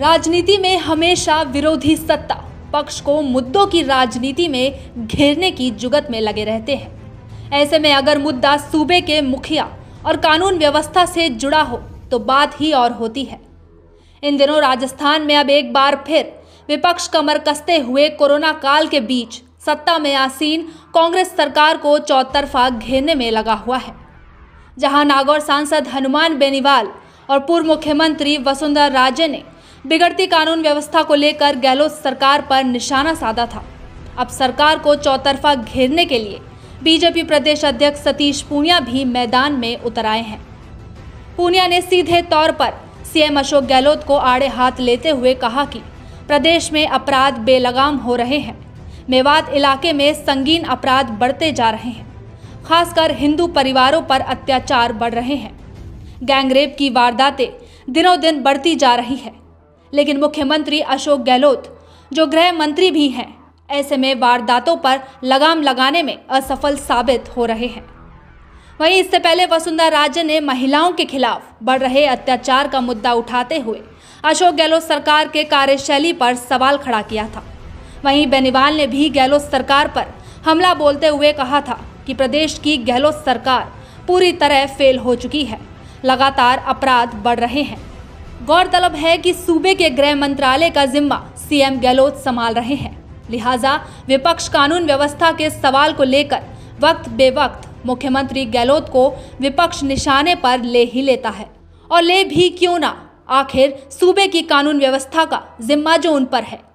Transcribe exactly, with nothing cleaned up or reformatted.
राजनीति में हमेशा विरोधी सत्ता पक्ष को मुद्दों की राजनीति में घेरने की जुगत में लगे रहते हैं। ऐसे में अगर मुद्दा सूबे के मुखिया और कानून व्यवस्था से जुड़ा हो तो बात ही और होती है। इन दिनों राजस्थान में अब एक बार फिर विपक्ष कमर कसते हुए कोरोना काल के बीच सत्ता में आसीन कांग्रेस सरकार को चौतरफा घेरने में लगा हुआ है। जहां नागौर सांसद हनुमान बेनीवाल और पूर्व मुख्यमंत्री वसुंधरा राजे ने बिगड़ती कानून व्यवस्था को लेकर गहलोत सरकार पर निशाना साधा था, अब सरकार को चौतरफा घेरने के लिए बीजेपी प्रदेश अध्यक्ष सतीश पूनिया भी मैदान में उतर आए हैं। पूनिया ने सीधे तौर पर सीएम अशोक गहलोत को आड़े हाथ लेते हुए कहा कि प्रदेश में अपराध बेलगाम हो रहे हैं। मेवात इलाके में संगीन अपराध बढ़ते जा रहे हैं, खासकर हिंदू परिवारों पर अत्याचार बढ़ रहे हैं। गैंगरेप की वारदातें दिनों दिन बढ़ती जा रही है, लेकिन मुख्यमंत्री अशोक गहलोत जो गृह मंत्री भी हैं, ऐसे में वारदातों पर लगाम लगाने में असफल साबित हो रहे हैं। वहीं इससे पहले वसुंधरा राजे ने महिलाओं के खिलाफ बढ़ रहे अत्याचार का मुद्दा उठाते हुए अशोक गहलोत सरकार के कार्यशैली पर सवाल खड़ा किया था। वहीं बेनीवाल ने भी गहलोत सरकार पर हमला बोलते हुए कहा था कि प्रदेश की गहलोत सरकार पूरी तरह फेल हो चुकी है, लगातार अपराध बढ़ रहे हैं। गौरतलब है कि सूबे के गृह मंत्रालय का जिम्मा सीएम गहलोत संभाल रहे हैं, लिहाजा विपक्ष कानून व्यवस्था के सवाल को लेकर वक्त बेवक्त मुख्यमंत्री गहलोत को विपक्ष निशाने पर ले ही लेता है। और ले भी क्यों ना, आखिर सूबे की कानून व्यवस्था का जिम्मा जो उन पर है,